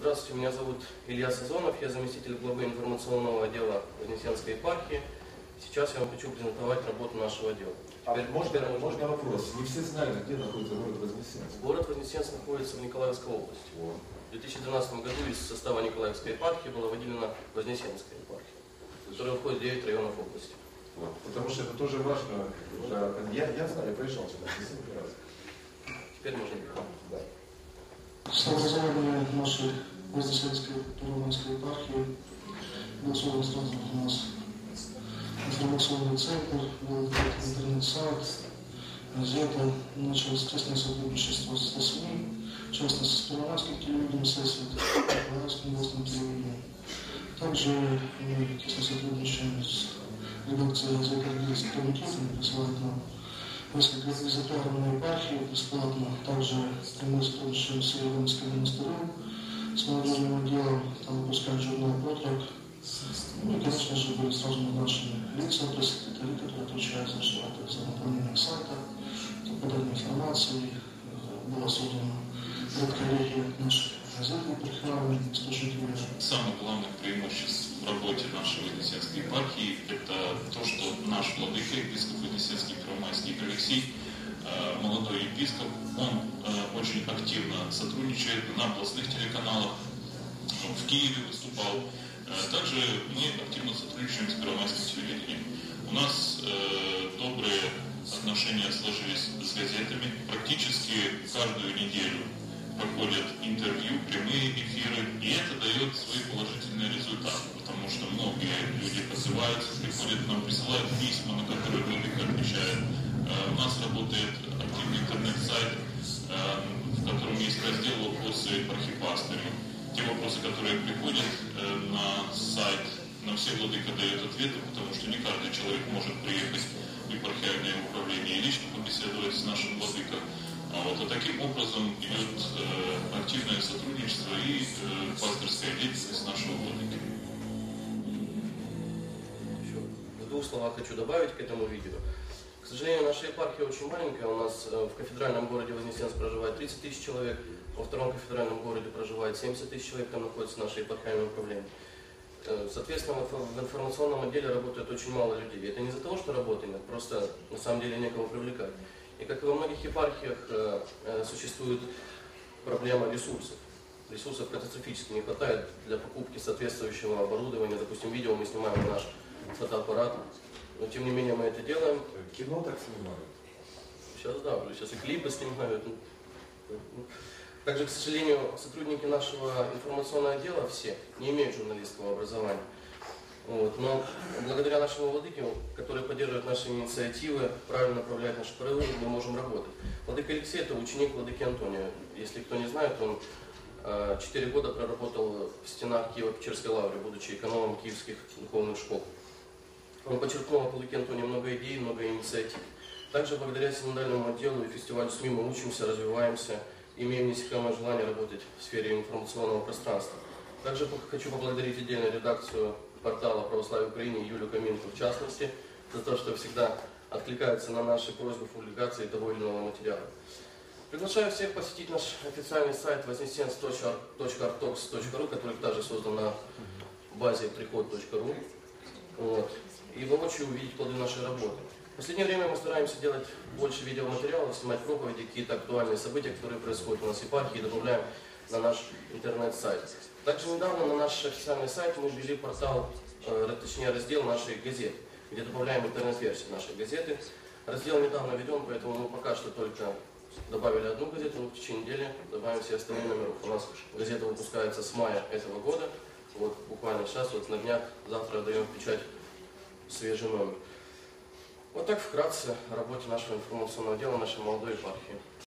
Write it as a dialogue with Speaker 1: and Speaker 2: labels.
Speaker 1: Здравствуйте, меня зовут Илья Сазонов, я заместитель главы информационного отдела Вознесенской епархии. Сейчас я вам хочу презентовать работу нашего отдела.
Speaker 2: Можно вопрос? Не все знают, где находится город Вознесенск.
Speaker 1: Город Вознесенск находится в Николаевской области. В 2012 году из состава Николаевской епархии была выделена Вознесенская епархия, которая входит в 9 районов области.
Speaker 2: Потому что это тоже важно. Я знаю, я проезжал сюда несколько раз.
Speaker 1: Теперь можно.
Speaker 2: Да.
Speaker 3: Сообразование нашей Вознесенской Романской епархии был создан сразу у нас информационный центр, был интернет-сайт, газета, началось тесное сотрудничество с СМИ, в частности с Первомайским телевидением, с Первомайским областным телевидением. Также мы тесно сотрудничаем с редакцией газеты «Аргельский комитет», присылает нам несколько экземпляров на епархии бесплатно. Также мы сотрудничаем с Иерусалимским монастырем, с молодежным отделом, там выпускают журнал «Потрак». Ну и, конечно же, были сразу назначены лица, пресс-секретари, которые отвечают за наполнение сайта, за подание информации. Была создана редколлегия наших газетных профессиональных источников.
Speaker 4: Самое главное преимущество в работе нашей Вознесенской епархии – это то, что наш владыка, епископ Вознесенский Первомайский Алексей, молодой епископ, он очень активно сотрудничает на областных телеканалах, в Киеве выступал. Также мы активно сотрудничаем с Первомайским телевидением. У нас добрые отношения сложились с газетами. Практически каждую неделю проходят интервью, прямые эфиры, и это дает свои положительные результаты, потому что многие люди отзываются, приходят к нам, присылают письма, на которые владыка отвечает. У нас работает активный интернет-сайт, в котором есть раздел «Вопросы архипастырю». Те вопросы, которые приходят на сайт, на все владыка дает ответы, потому что не каждый человек может приехать в епархиальное управление и лично побеседовать с нашим владыкой. А таким образом идет активное сотрудничество и пастырская деятельность нашего владыки.
Speaker 1: В двух словах хочу добавить к этому видео. К сожалению, наша епархия очень маленькая. У нас в кафедральном городе Вознесенск проживает 30 тысяч человек, во втором кафедральном городе проживает 70 тысяч человек, там находится наше епархиальное управление. Соответственно, в информационном отделе работает очень мало людей. Это не из-за того, что работы нет, просто на самом деле некого привлекать. И как и во многих епархиях существует проблема ресурсов. Ресурсов катастрофически не хватает для покупки соответствующего оборудования. Допустим, видео мы снимаем на наш фотоаппарат, но тем не менее мы это делаем.
Speaker 2: Кино так снимают?
Speaker 1: Сейчас да, сейчас и клипы снимают. Также, к сожалению, сотрудники нашего информационного отдела все не имеют журналистского образования. Но благодаря нашему владыке, который поддерживает наши инициативы, правильно направляет наши порывы, мы можем работать. Владыка Алексей – это ученик владыки Антония. Если кто не знает, он 4 года проработал в стенах Киево-Печерской лавры, будучи экономом киевских духовных школ. Он подчеркнул от владыки Антония много идей, много инициатив. Также благодаря синодальному отделу и фестивалю СМИ мы учимся, развиваемся, имеем неиссякаемое желание работать в сфере информационного пространства. Также хочу поблагодарить отдельную редакцию портала «Православие Украины» Юлию Каминку в частности, за то, что всегда откликается на наши просьбы публикации того или иного материала. Приглашаю всех посетить наш официальный сайт voznесенsk.artox.ru, который также создан на базе приход.ру. И воочию увидеть плоды нашей работы. В последнее время мы стараемся делать больше видеоматериалов, снимать проповеди, какие-то актуальные события, которые происходят у нас в епархии, и добавляем на наш интернет-сайт. Также недавно на наш официальный сайт мы ввели портал, точнее раздел нашей газеты, где добавляем интернет-версию нашей газеты. Раздел недавно введен, поэтому мы пока что только добавили одну газету, но в течение недели добавим все остальные номера. У нас газета выпускается с мая этого года. Буквально сейчас, на днях, завтра даем в печать свежий номер. Так вкратце о работе нашего информационного отдела, нашей молодой епархии.